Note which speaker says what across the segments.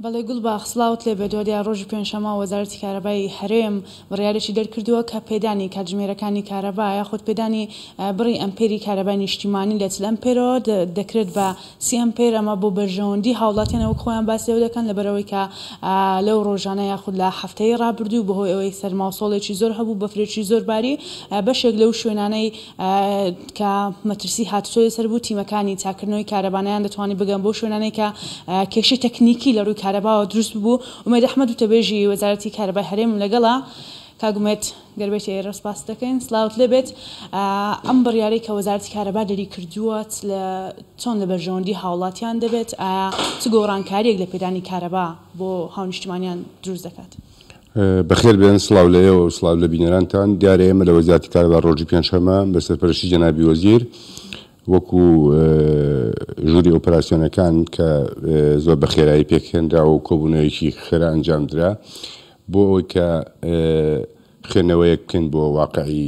Speaker 1: بەڵێ گوڵباخ سڵاوت لێ بێ دۆدیا ڕۆژی پێنجشەممە وەزارەتی کارەبای هەرێم بڕیارێکی دەرکردووە کە پێدانی کاتژمێرەکانی کارەبا یاخود پێدانی بڕی ئەمپێری کارەبای نیشتیمانی لە چل ئەمپێرەوە دەکرێت بە 30 ئەمپێر ئەمە بۆ بەرژەوەندی هاوڵاتیانەوە خۆیان باسی لەو دەکەن لەبەرەوەی کە لەو ڕۆژانە یاخود لە هەفتەی ڕابردوو بەهۆی ئەوەی سەرماوسۆڵێکی زۆر هەبوو بەفرێکی زۆر باری بەشێک لەو شوێنانەی کە مەترسی هاتوۆ لەسەر بوو تیمەکانی چاکردنەوەی کارەبانیان دەتوانانی بگەن بۆ شوێنانەی کە کێشەی تەکنیکی لە ڕووی کارەباوە دروست بوو ومێد ئەحمەد وتەبێژی وەزارەتی کارەبای هەرێم لەگەڵا کاگومێت گەربێتی ئێرە سپاس دەکەین سڵاوت لێبێت ئەم بڕیارەی کە وەزارەتی کارەبا دەری کردووەت لە چۆن لە بەرژەوەندی هاوڵاتیان دەبێت ئایا چ گۆڕانکاریەک لە پێدانی کارەبا بۆ هاونیشتیمانیان دروست دەکات
Speaker 2: بەخێر بێن سڵاو لەیەوە و سڵاو لە بینەرانتان دیارە ئێمە لە وەزارەتی کارەبا ڕۆژی پێنجشەممە بەسەرپەرشتی جەنابی وەزیر وەکو ژووری ئۆپەراسیۆنەکان کە زۆر بە خێرایی پێکهێنرا و کۆبوونەوەیەکی خێرا ئەنجامدرا بۆ ئەوەی کە خوێندنەوەیەک بکەین بۆ واقعی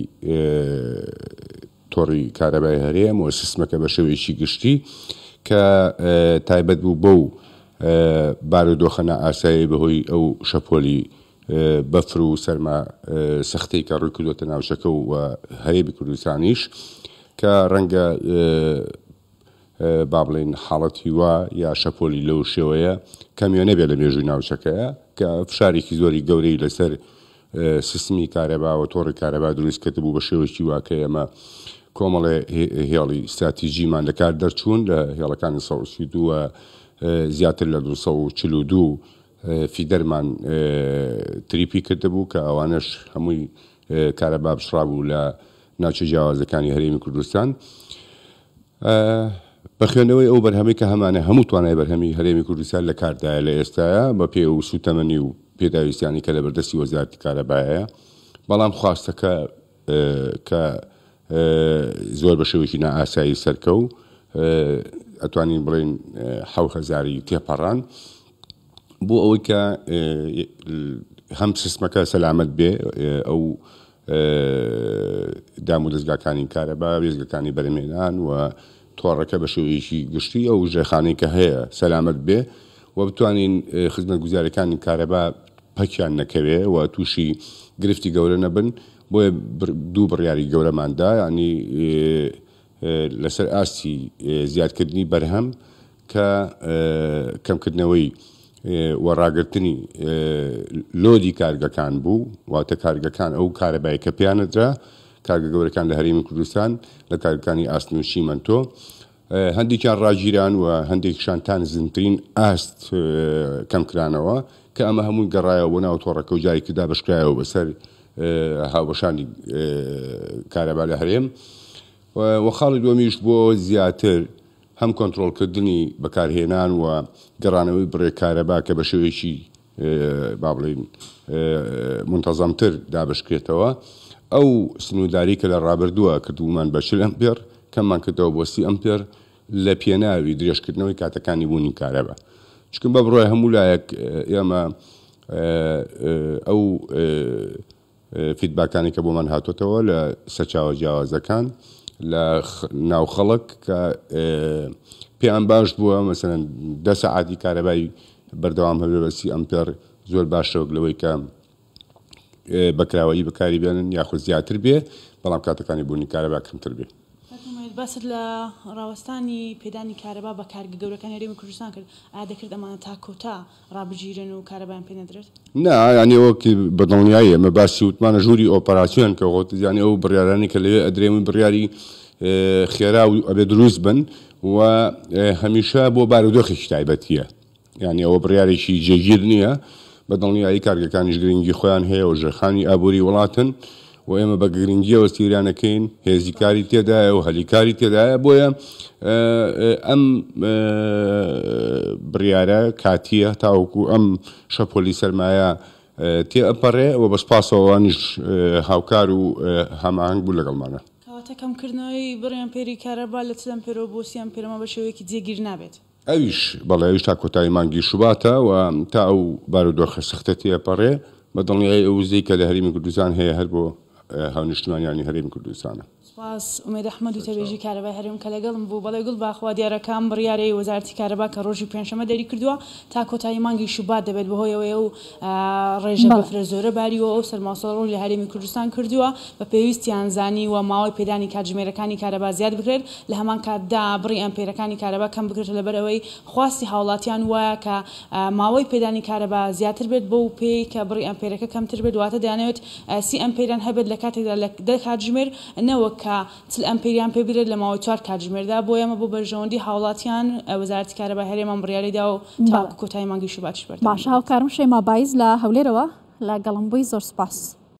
Speaker 2: تۆڕی کارەبای هەرێم و سیستمەکە بە شێوەیەکی گشتی کە تایبەت بوو بەو بارودۆخە نائاسایی بەهۆی ئەو شەپۆلی بەفر و سەرما سەختەی کە ڕووی کردووەتە ناوچەکە و هەرێمی کوردستانیش کە ڕەنگە با بڵێن حاڵەتی وا یا شەپۆلی لەو شێوەیە کەمیۆنە بێ لە مێژووی ناوچەکەیە کە فشارێکی زۆری گەورەی لەسەر سیستمی کارەبا و تۆڕی کارەبا دروست کردبوو بە شێوەیەکی واکە ئێمە کۆمەڵێ هێڵی استراتیژیمان لەکار دەرچوون لە هێڵەکانی 132 زیاتر لە 242 فیدەرمان تریپی کردبوو کە ئەوانش هەمووی کارەبا بشڕابوو لە ناوچە جیاوازەکانی هەرێمی کوردستان بە خوێندنەوەی ئەو بەرهەمەی کە هەمانە هەموو توانای بەرهەمی هەرێمی کوردستان لە کاردایە لە ئێستاە بە پێ و سوتەمەنی و پێداویستیانی کە لە بەردەستی وەزارەتی کارەبایە بەڵام خواستەکە کە زۆر بە شێوەیەکی نائاسایی سەرکەوت ئەتوانین بڵێن 7,000 تێپەڕان بۆ ئەوەی کە هەم سیستمەکە سەلامەت بێ ئەو دام و دەستگاکانی کارەبا وێزگەکانی بەرهەمهێنان و تۆڕەکە بە شێوەیەکی گشتی ئەو ژێخانەی کە هەیە سەلامەت بێ و بتوانین خزمەتگوزارەکانی کارەبا پەکیان نەکەوێ و تووشی گرفتی گەورە نەبن بۆیە دوو بڕیاری گەورەماندا ینی لەسەر ئاستی زیادکردنی بەرهەم کە کەمکردنەوەی وەڕاگرتنی لۆدی کارگەکان بوو واتە کارگەکان ئەو کارەبایی کە پیانەدرا کارگە گەورەکان لە هەرێمی کوردستان لە کارگەکانی ئاستن و شیمەنتۆ هەندێکیان ڕاگیران و هەندێکشان تانزنترین ئاست کەمکرانەوە کە ئەمە هەمووی گەڕایەوە بۆ ناو تۆڕەکە و جاری کردا بەشکرایەوە بەسەر هاوبەشانی کارەبا لە هەرێم و خاڵی دووەمیش بۆ زیاتر هەم کۆنتڕۆڵکردنی بەکارهێنان و گەڕانەوەی بڕێ کارەبا کە بە شێوەیەکی با بڵێن منتەزەمتر دابشکرێتەوە ئەو سنووداری کە لە ڕابردووە کردومان بە 40 ئەمپێر کەممان کردەوە بۆ 30 ئەمپێر لە پێناوی درێژکردنەوەی کاتەکانی بوونی کارەبا چکن بە بڕۆی هەموو لایەک ئێمە ئەو فیدباکانی کە بۆمان هاتوۆتەوە لە سەرچاوە جیاوازەکان لە ناو خەڵک کە پێیان باش بووە مەسەرەن 10 سەعاتی کارەبای بەردەوام هەبێ بە 30 ئەمپێر زۆر باشەوە لەوەی کە بەکراوەیی بەکاری بێنن یاخود زیاتر بێ بەڵام کاتەکانی بوونی کارەبا کەمتر بێ
Speaker 1: باست لە ڕاوەستانی پێدانی کارەبا بە کارگە گەورەکانی هەرێمی کوردستان کرد ئایا دەکرد ئەمانە تا کۆتا ڕابژیرن و کارەبایان پێ نەدرێت؟
Speaker 2: نا ینی وەکی بەدڵنیایی ئەمە باسی وتمانە ژووری ئۆپەراسیۆن کە خۆتیانی ئەو بڕیارانی کە لەوێ ئەدرێمون بڕیاری خێرا و ئەبێ دروست بن و هەمیشە بۆ بارودۆخێکی تایبەتیە یعنی ئەوە بڕیارێکی جێگیر نییە بەدڵنیایی کارگەکانیش گرنگی خۆیان هەیە و ژێخانی ئابووری وڵاتن و ئێمە بە گرنگیەوە سیرانەکەین هێزیکاری تێدایە و هەلیکاری تێدایە بۆیە ئەم بڕیارە کاتیە تاوەکو ئەم شەپۆلی سەرمایە تێ ئەپەڕێ و بەسپاسەوەوانیش هاوکار و هەماهەنگ بوو لەگەڵمانە
Speaker 1: کەواتە کەمکردنەوەی بڕی ئەمپێری کارەبا لە 30 ئەمپێرەوە بۆ 30 ئەمپێرەوە بە شێوەیەکی جێگیر نابێت
Speaker 2: ئەویش بەڵێ ئەویش تا کۆتایی مانگی شوباتە و تا ئەو بارودۆخە سەختە تێ ئەپەڕێ بەدڵنیایی ئەو وزەی کە لە هەرێمی کوردستان هەیە هەر بۆ هاونیشتمانیانی هەرێمی کوردستانە
Speaker 1: سپاس ئومێد ئەحمەد و تەبێژی کارەبای هەرێم کە لەگەڵم بوو بەڵێ گوڵ باخوا دیارەکان بڕیارەی وەزارەتی کارەبا کە ڕۆژی پێنجشەمە دەری کردووە تا کۆتایی مانگی شوبات دەبێت بەهۆیەوەی و ڕێژە بەفرە زۆرە باریەوە ئەو سەرماسەڵ ڕۆژ لە هەرێمی کوردستان کردووە بە پێویستیان زانی و ماوەی پێدانی کاتژمێرەکانی کارەبا زیاد بکرێت لە هەمان کاتدا بڕی ئەمپێرەکانی کارەبا کەم بکرێتە لەبەرەوەی خواستی هاوڵاتیان وایە کە ماوەی پێدانی کارەبا زیاتر بێت بۆ پێی کە بڕی ئەمپێرەکە کەمتر بێت واتە دەیانەوێت 30 ئەمپێریان هەبێت لە کاتێکدا لە 10 کاتژمێر نەوەک کە چل ئەمپێریان پێ بێت لە ماوەی 4 کاتژمێردا بۆ ئێمە بۆ بەرژەوەندی هاوڵاتیان وەزارەتی کارەبای هەرێمان بڕیارەیدا و تاکو کۆتایی مانگی شوبات
Speaker 3: باشە هاوکارم شەیما بایز لە هەولێرەوە لە گەڵم بووی زۆر سپاس.